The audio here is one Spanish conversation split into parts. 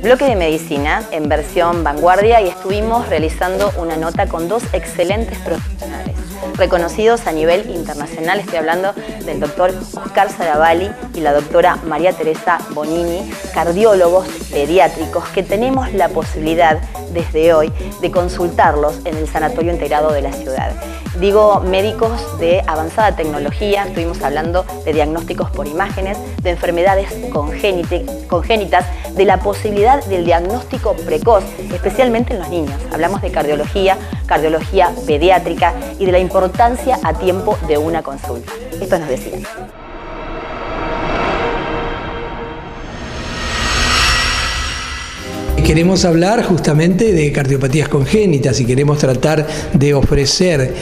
Bloque de Medicina en versión vanguardia y estuvimos realizando una nota con dos excelentes profesionales, reconocidos a nivel internacional. Estoy hablando del doctor Oscar Saravalli y la doctora María Teresa Bonini, cardiólogos pediátricos que tenemos la posibilidad desde hoy de consultarlos en el Sanatorio Integrado de la ciudad. Digo, médicos de avanzada tecnología, estuvimos hablando de diagnósticos por imágenes, de enfermedades congénitas, de la posibilidad del diagnóstico precoz, especialmente en los niños. Hablamos de cardiología pediátrica y de la importancia a tiempo de una consulta. Esto nos decían. Queremos hablar justamente de cardiopatías congénitas y queremos tratar de ofrecer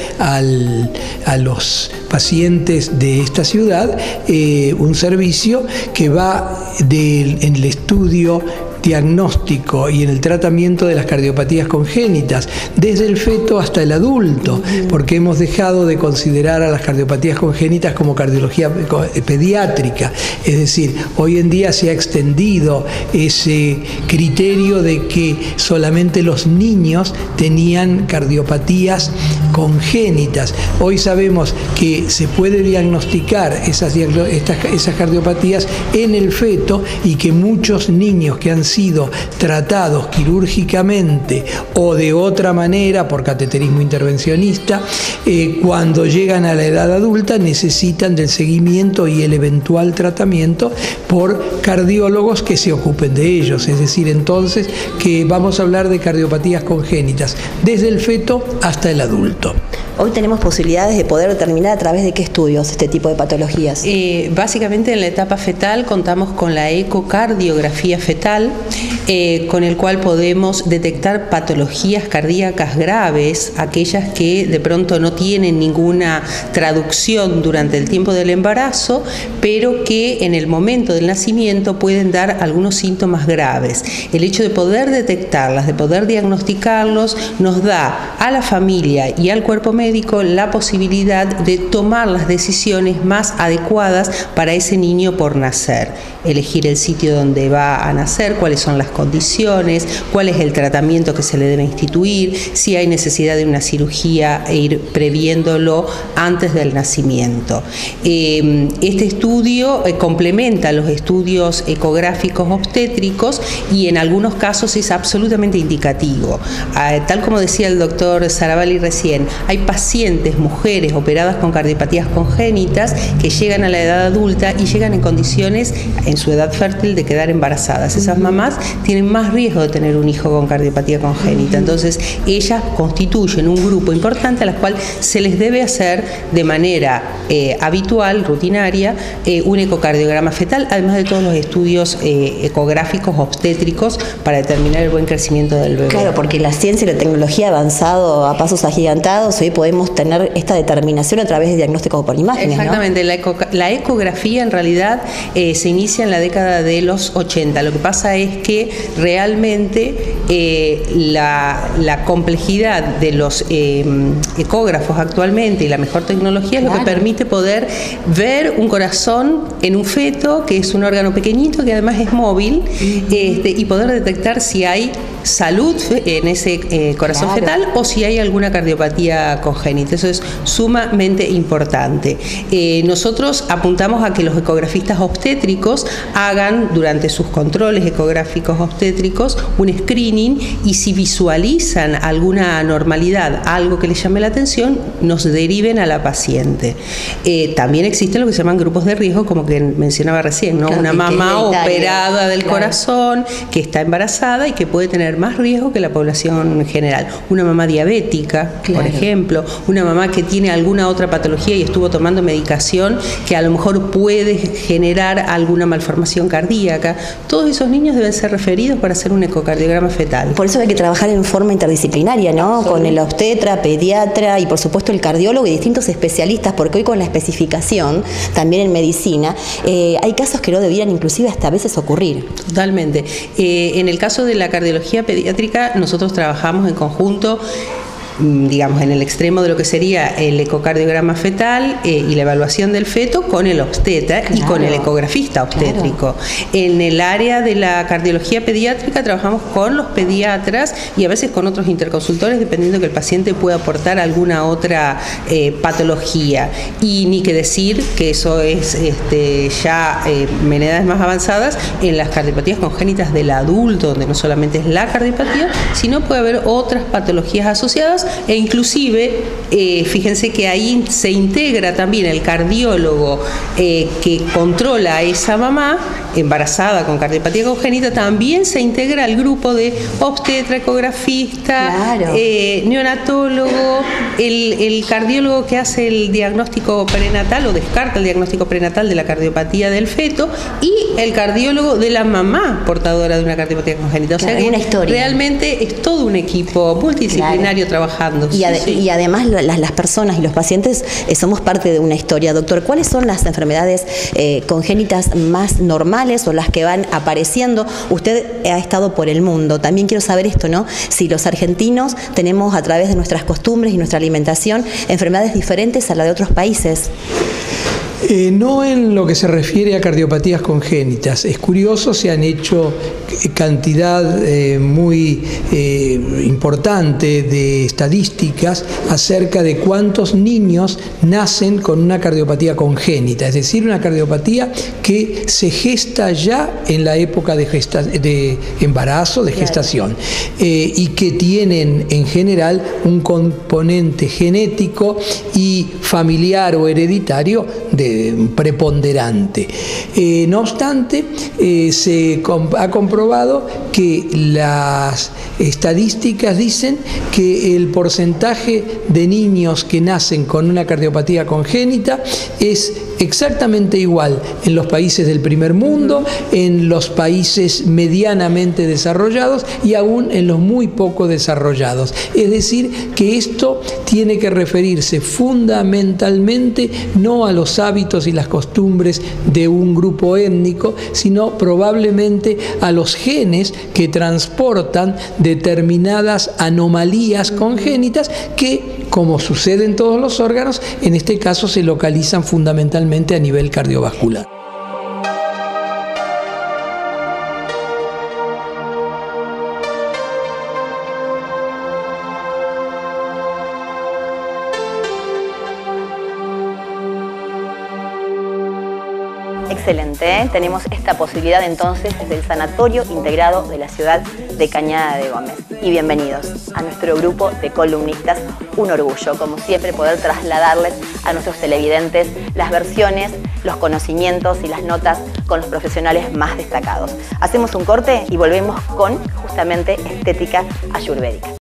a los pacientes de esta ciudad un servicio que va en el estudio diagnóstico y en el tratamiento de las cardiopatías congénitas, desde el feto hasta el adulto, porque hemos dejado de considerar a las cardiopatías congénitas como cardiología pediátrica. Es decir, hoy en día se ha extendido ese criterio de que solamente los niños tenían cardiopatías congénitas. Hoy sabemos que se puede diagnosticar esas cardiopatías en el feto y que muchos niños que han sido tratados quirúrgicamente o de otra manera por cateterismo intervencionista, cuando llegan a la edad adulta necesitan del seguimiento y el eventual tratamiento por cardiólogos que se ocupen de ellos. Es decir, entonces que vamos a hablar de cardiopatías congénitas desde el feto hasta el adulto. Hoy tenemos posibilidades de poder determinar a través de qué estudios este tipo de patologías. Básicamente en la etapa fetal contamos con la ecocardiografía fetal, con el cual podemos detectar patologías cardíacas graves, aquellas que de pronto no tienen ninguna traducción durante el tiempo del embarazo, pero que en el momento del nacimiento pueden dar algunos síntomas graves. El hecho de poder detectarlas, de poder diagnosticarlos, nos da a la familia y al cuerpo médico la posibilidad de tomar las decisiones más adecuadas para ese niño por nacer. Elegir el sitio donde va a nacer, cuáles son las condiciones, cuál es el tratamiento que se le debe instituir, si hay necesidad de una cirugía e ir previéndolo antes del nacimiento. Este estudio complementa los estudios ecográficos obstétricos y en algunos casos es absolutamente indicativo. Tal como decía el doctor Saravalli recién, hay pacientes, mujeres operadas con cardiopatías congénitas que llegan a la edad adulta y llegan en condiciones, en su edad fértil, de quedar embarazadas. Esas mamás tienen más riesgo de tener un hijo con cardiopatía congénita. Entonces, ellas constituyen un grupo importante a las cual se les debe hacer de manera habitual, rutinaria, un ecocardiograma fetal, además de todos los estudios ecográficos obstétricos para determinar el buen crecimiento del bebé. Claro, porque la ciencia y la tecnología ha avanzado a pasos agigantados. Hoy podemos tener esta determinación a través de diagnósticos por imágenes. Exactamente, ¿no? La ecografía en realidad se inicia en la década de los 80. Lo que pasa es que realmente la complejidad de los ecógrafos actualmente y la mejor tecnología es lo que permite poder ver un corazón en un feto, que es un órgano pequeñito que además es móvil, y poder detectar si hay salud en ese corazón fetal o si hay alguna cardiopatía congénita. Eso es sumamente importante. Nosotros apuntamos a que los ecografistas obstétricos hagan durante sus controles ecográficos obstétricos un screening y si visualizan alguna anormalidad, algo que les llame la atención, nos deriven a la paciente. También existen lo que se llaman grupos de riesgo, como que mencionaba recién, ¿no? Claro, una mamá operada del corazón que está embarazada y que puede tener más riesgo que la población general. Una mamá diabética, por ejemplo, una mamá que tiene alguna otra patología y estuvo tomando medicación que a lo mejor puede generar alguna malformación cardíaca. Todos esos niños deben ser referidos para hacer un ecocardiograma fetal. Por eso hay que trabajar en forma interdisciplinaria, ¿no? Con el obstetra, pediatra y por supuesto el cardiólogo y distintos especialistas, porque hoy con la especificación, también en medicina, hay casos que no debieran inclusive hasta a veces ocurrir. Totalmente. En el caso de la cardiología pediátrica, nosotros trabajamos en conjunto digamos, en el extremo de lo que sería el ecocardiograma fetal y la evaluación del feto con el obstetra y con el ecografista obstétrico. En el área de la cardiología pediátrica trabajamos con los pediatras y a veces con otros interconsultores, dependiendo que el paciente pueda aportar alguna otra patología. Y ni que decir que eso es ya en edades más avanzadas, en las cardiopatías congénitas del adulto, donde no solamente es la cardiopatía, sino puede haber otras patologías asociadas e inclusive, fíjense que ahí se integra también el cardiólogo que controla a esa mamá embarazada con cardiopatía congénita, también se integra al grupo de obstetra, ecografista, neonatólogo, el cardiólogo que hace el diagnóstico prenatal o descarta el diagnóstico prenatal de la cardiopatía del feto y el cardiólogo de la mamá portadora de una cardiopatía congénita. O sea que realmente es todo un equipo multidisciplinario trabajando. Y además las personas y los pacientes somos parte de una historia. Doctor, ¿cuáles son las enfermedades congénitas más normales o las que van apareciendo? Usted ha estado por el mundo. También quiero saber esto, ¿no? Si los argentinos tenemos a través de nuestras costumbres y nuestra alimentación enfermedades diferentes a las de otros países. No en lo que se refiere a cardiopatías congénitas. Es curioso, se han hecho cantidad muy importante de estadísticas acerca de cuántos niños nacen con una cardiopatía congénita, es decir, una cardiopatía que se gesta ya en la época de embarazo, de gestación, y que tienen en general un componente genético y familiar o hereditario preponderante. No obstante, se ha comprobado que las estadísticas dicen que el porcentaje de niños que nacen con una cardiopatía congénita es exactamente igual en los países del primer mundo, en los países medianamente desarrollados y aún en los muy poco desarrollados. Es decir, que esto tiene que referirse fundamentalmente no a los hábitos y las costumbres de un grupo étnico, sino probablemente a los genes que transportan determinadas anomalías congénitas que, como sucede en todos los órganos, en este caso se localizan fundamentalmente a nivel cardiovascular. Excelente, ¿eh? Tenemos esta posibilidad entonces desde el Sanatorio Integrado de la ciudad de Cañada de Gómez. Y bienvenidos a nuestro grupo de columnistas. Un orgullo, como siempre, poder trasladarles a nuestros televidentes las versiones, los conocimientos y las notas con los profesionales más destacados. Hacemos un corte y volvemos con justamente estética ayurvédica.